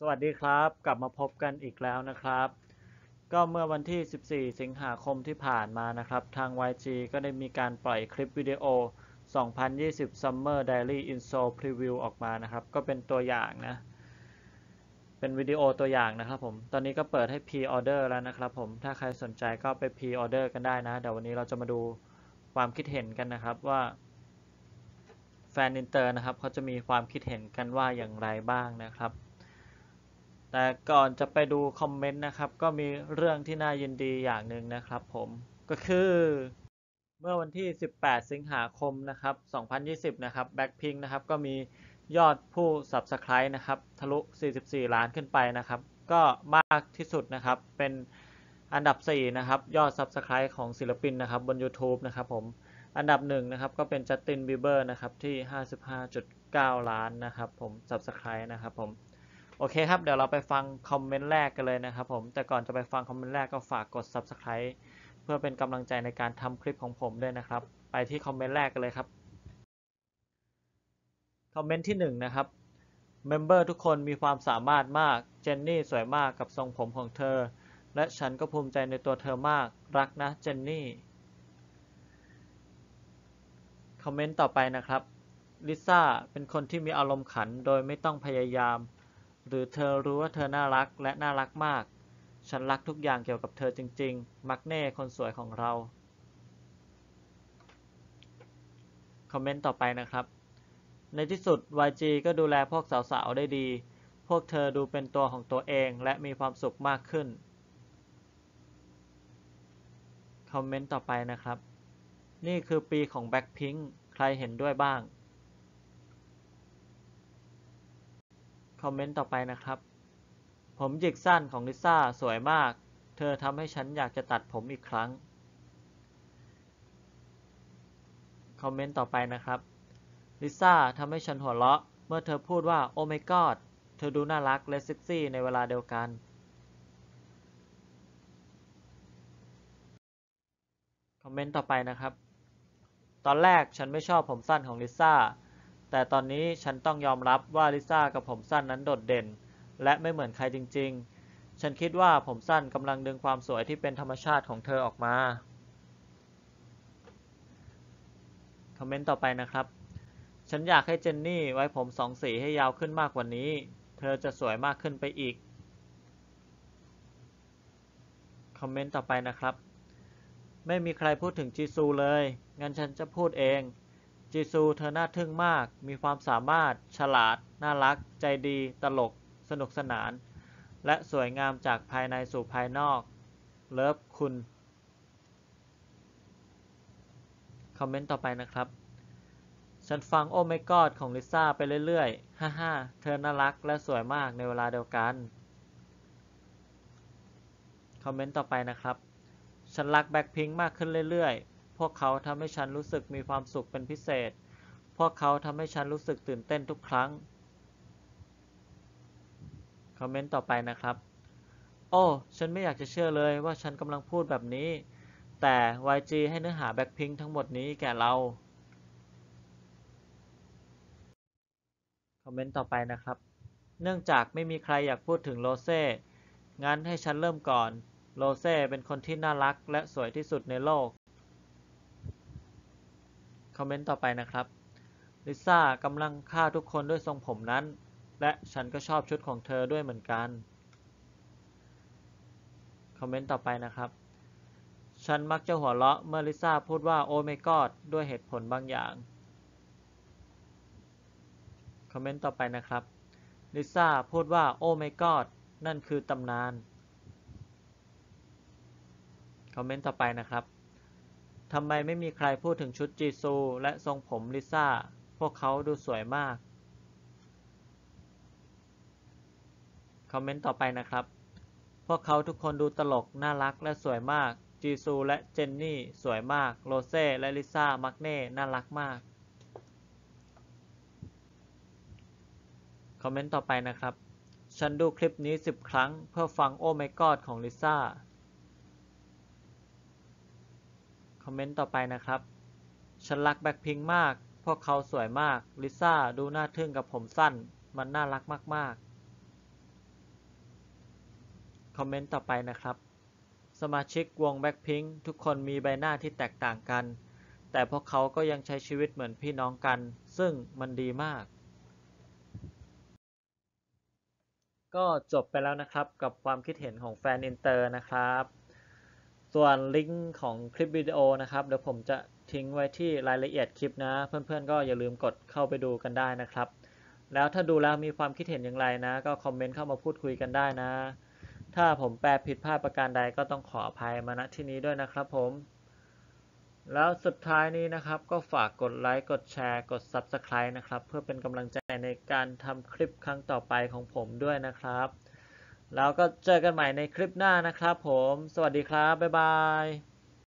สวัสดีครับกลับมาพบกันอีกแล้วนะครับก็เมื่อวันที่ 14 สิงหาคมที่ผ่านมานะครับทาง YG ก็ได้มีการปล่อยคลิปวิดีโอ 2020 Summer Daily Intro Preview ออกมานะครับก็เป็นตัวอย่างนะเป็นวิดีโอตัวอย่างนะครับผมตอนนี้ก็เปิดให้ Pre-order แล้วนะครับผมถ้าใครสนใจก็ไป Pre-order กันได้นะเดี๋ยววันนี้เราจะมาดูความคิดเห็นกันนะครับว่าแฟนอินเตอร์นะครับเขาจะมีความคิดเห็นกันว่าอย่างไรบ้างนะครับแต่ก่อนจะไปดูคอมเมนต์นะครับก็มีเรื่องที่น่ายินดีอย่างหนึ่งนะครับผมก็คือเมื่อวันที่ 18 สิงหาคมนะครับ 2020 นะครับ Blackpink นะครับก็มียอดผู้ Subscribe นะครับทะลุ 44 ล้านขึ้นไปนะครับก็มากที่สุดนะครับเป็นอันดับ 4 นะครับยอด Subscribe ของศิลปินนะครับบน YouTube นะครับผมอันดับ1นะครับก็เป็นจัสตินบีเบอร์นะครับที่ 55.9 ล้านนะครับผม Subscribe นะครับผมโอเคครับเดี๋ยวเราไปฟังคอมเมนต์แรกกันเลยนะครับผมแต่ก่อนจะไปฟังคอมเมนต์แรกก็ฝากกด Subscribe เพื่อเป็นกำลังใจในการทำคลิปของผมด้วยนะครับไปที่คอมเมนต์แรกกันเลยครับคอมเมนต์ที่1นะครับเมมเบอร์ทุกคนมีความสามารถมากเจนนี่สวยมากกับทรงผมของเธอและฉันก็ภูมิใจในตัวเธอมากรักนะเจนนี่คอมเมนต์ต่อไปนะครับลิซ่าเป็นคนที่มีอารมณ์ขันโดยไม่ต้องพยายามหรือเธอรู้ว่าเธอน่ารักและน่ารักมากฉันรักทุกอย่างเกี่ยวกับเธอจริงๆมักเน่คนสวยของเราคอมเมนต์ต่อไปนะครับในที่สุด YG ก็ดูแลพวกสาวๆได้ดีพวกเธอดูเป็นตัวของตัวเองและมีความสุขมากขึ้นคอมเมนต์ต่อไปนะครับนี่คือปีของ Blackpink ใครเห็นด้วยบ้างคอมเมนต์ต่อไปนะครับผมหยิกสั้นของลิซ่าสวยมากเธอทำให้ฉันอยากจะตัดผมอีกครั้งคอมเมนต์ต่อไปนะครับลิซ่าทำให้ฉันหัวเราะเมื่อเธอพูดว่าโอ้ my god เธอดูน่ารักและเซ็กซี่ในเวลาเดียวกันคอมเมนต์ต่อไปนะครับตอนแรกฉันไม่ชอบผมสั้นของลิซ่าแต่ตอนนี้ฉันต้องยอมรับว่าลิซ่ากับผมสั้นนั้นโดดเด่นและไม่เหมือนใครจริงๆฉันคิดว่าผมสั้นกำลังดึงความสวยที่เป็นธรรมชาติของเธอออกมาคอมเมนต์ต่อไปนะครับฉันอยากให้เจนนี่ไว้ผมสองสีให้ยาวขึ้นมากกว่านี้เธอจะสวยมากขึ้นไปอีกคอมเมนต์ต่อไปนะครับไม่มีใครพูดถึงจีซูเลยงั้นฉันจะพูดเองจีซูเธอน่าทึ่งมากมีความสามารถฉลาดน่ารักใจดีตลกสนุกสนานและสวยงามจากภายในสู่ภายนอกเลิฟคุณคอมเมนต์ต่อไปนะครับฉันฟังโอ้ my god ของลิซ่าไปเรื่อยๆฮ่าฮ่าเธอน่ารักและสวยมากในเวลาเดียวกันคอมเมนต์ต่อไปนะครับฉันรักแบ็คพิงค์มากขึ้นเรื่อยๆพวกเขาทำให้ฉันรู้สึกมีความสุขเป็นพิเศษพวกเขาทำให้ฉันรู้สึกตื่นเต้นทุกครั้งคอมเมนต์ต่อไปนะครับโอ้ฉันไม่อยากจะเชื่อเลยว่าฉันกำลังพูดแบบนี้แต่ YG ให้เนื้อหาแบ็คพิงค์ทั้งหมดนี้แก่เราคอมเมนต์ต่อไปนะครับเนื่องจากไม่มีใครอยากพูดถึงโรเซ่งั้นให้ฉันเริ่มก่อนโรเซ่เป็นคนที่น่ารักและสวยที่สุดในโลกคอมเมนต์ต่อไปนะครับลิซ่ากำลังฆ่าทุกคนด้วยทรงผมนั้นและฉันก็ชอบชุดของเธอด้วยเหมือนกันคอมเมนต์ต่อไปนะครับฉันมักจะหัวเราะเมื่อลิซ่าพูดว่าโอ้ my god ด้วยเหตุผลบางอย่างคอมเมนต์ต่อไปนะครับลิซ่าพูดว่าโอ้ my god นั่นคือตำนานคอมเมนต์ต่อไปนะครับทำไมไม่มีใครพูดถึงชุดจีซูและทรงผมลิซ่าพวกเขาดูสวยมากคอมเมนต์ต่อไปนะครับพวกเขาทุกคนดูตลกน่ารักและสวยมากจีซูและเจนนี่สวยมากโรเซ่และลิซ่ามักเน่น่ารักมากคอมเมนต์ต่อไปนะครับฉันดูคลิปนี้10 ครั้งเพื่อฟังโอ้ my god ของลิซ่าคอมเมนต์ต่อไปนะครับฉันรักแบ็คพิงค์มากพวกเขาสวยมากลิซ่าดูน่าทึ่งกับผมสั้นมันน่ารักมากๆอมเมนต์ต่อไปนะครับสมาชิกวง Blackpink ทุกคนมีใบหน้าที่แตกต่างกันแต่พวกเขาก็ยังใช้ชีวิตเหมือนพี่น้องกันซึ่งมันดีมากก็จบไปแล้วนะครับกับความคิดเห็นของแฟนอินเตอร์นะครับส่วนลิงก์ของคลิปวิดีโอนะครับเดี๋ยวผมจะทิ้งไว้ที่รายละเอียดคลิปนะเพื่อนๆก็อย่าลืมกดเข้าไปดูกันได้นะครับแล้วถ้าดูแล้วมีความคิดเห็นอย่างไรนะก็คอมเมนต์เข้ามาพูดคุยกันได้นะถ้าผมแปลผิดพลาดประการใดก็ต้องขออภัยมาณที่นี้ด้วยนะครับผมแล้วสุดท้ายนี้นะครับก็ฝากกดไลค์กดแชร์กด Subscribe นะครับเพื่อเป็นกำลังใจในการทำคลิปครั้งต่อไปของผมด้วยนะครับแล้วก็เจอกันใหม่ในคลิปหน้านะครับผมสวัสดีครับบ๊ายบาย